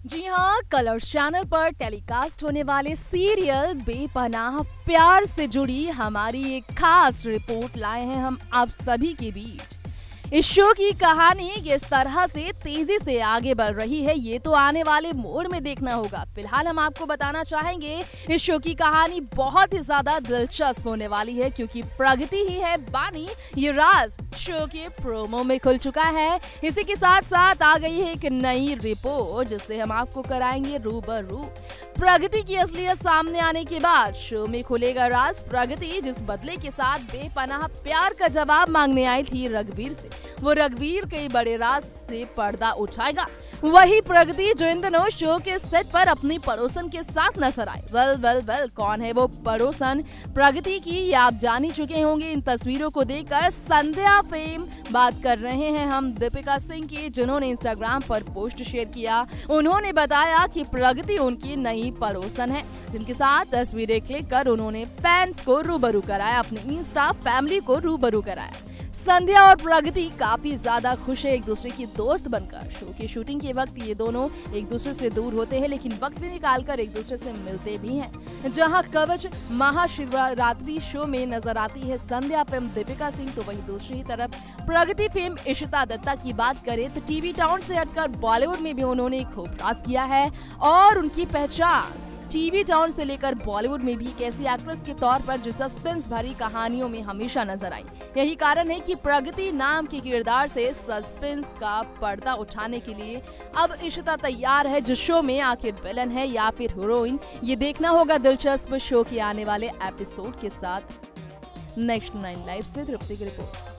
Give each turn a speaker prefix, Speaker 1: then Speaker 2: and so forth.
Speaker 1: जी हाँ, Colors channel पर telecast होने वाले सीरियल बेपनाह प्यार से जुड़ी हमारी एक खास रिपोर्ट लाए हैं हम आप सभी के बीच। इस शो की कहानी किस तरह से तेजी से आगे बढ़ रही है ये तो आने वाले मोड़ में देखना होगा। फिलहाल हम आपको बताना चाहेंगे इस शो की कहानी बहुत ही ज्यादा दिलचस्प होने वाली है, क्योंकि प्रगति ही है बानी ये राज शो के प्रोमो में खुल चुका है। इसी के साथ साथ आ गई है एक नई रिपोर्ट जिससे हम आपको कराएंगे रूबरू। प्रगति की असलियत सामने आने के बाद शो में खुलेगा राज। प्रगति जिस बदले के साथ बेपनाह प्यार का जवाब मांगने आई थी रघुवीर से, वो रघुवीर कई बड़े राज से पर्दा उठाएगा। वही प्रगति जो इन दिनों शो के सेट पर अपनी पड़ोसन के साथ नजर आए। वेल कौन है वो पड़ोसन प्रगति की ये आप जान ही चुके होंगे। इन तस्वीरों को देखकर संध्या फेम बात कर रहे हैं हम दीपिका सिंह की, जिन्होंने इंस्टाग्राम पर पोस्ट शेयर किया। उन्होंने बताया कि प्रगति उनकी नई पड़ोसन है, जिनके साथ तस्वीरें क्लिक कर उन्होंने फैंस को रूबरू कराया, अपने इंस्टा फैमिली को रूबरू कराया। संध्या और प्रगति काफी ज्यादा खुश है एक दूसरे की दोस्त बनकर। शो की शूटिंग के वक्त ये दोनों एक दूसरे से दूर होते हैं, लेकिन वक्त निकालकर एक दूसरे से मिलते भी हैं। जहां कवच महाशिवरात्रि शो में नजर आती है संध्या फेम दीपिका सिंह, तो वहीं दूसरी तरफ प्रगति फेम इशिता दत्ता की बात करें तो टीवी टाउन से हटकर बॉलीवुड में भी उन्होंने खूब राज किया है और उनकी पहचान टीवी टाउन से लेकर बॉलीवुड में भी एक ऐसी एक्ट्रेस के तौर पर जो सस्पेंस भरी कहानियों में हमेशा नजर आई। यही कारण है कि प्रगति नाम के किरदार से सस्पेंस का पर्दा उठाने के लिए अब इशिता तैयार है। जिस शो में आखिर विलन है या फिर हीरोइन, ये देखना होगा दिलचस्प शो के आने वाले एपिसोड के साथ। नेक्स्ट 9 लाइव से तृप्ति की रिपोर्ट।